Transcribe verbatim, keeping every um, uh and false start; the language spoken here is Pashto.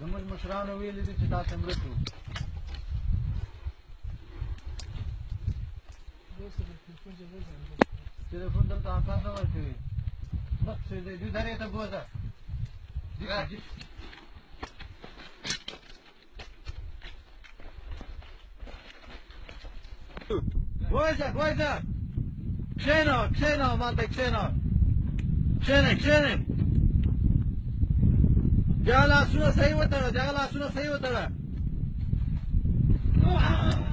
زموږ مشرانو ویلي دي چې تاسو مړه کړو. تلیفون دلته آسان نه ورکوي. مخکې دوی درې ته بوځه. بوځه بوځه کښېنه کښېنه ماته کښېنه کښېنه کښېنه دغه لاسونه صحیح وتړه دغه لاسونه صحیح وتړه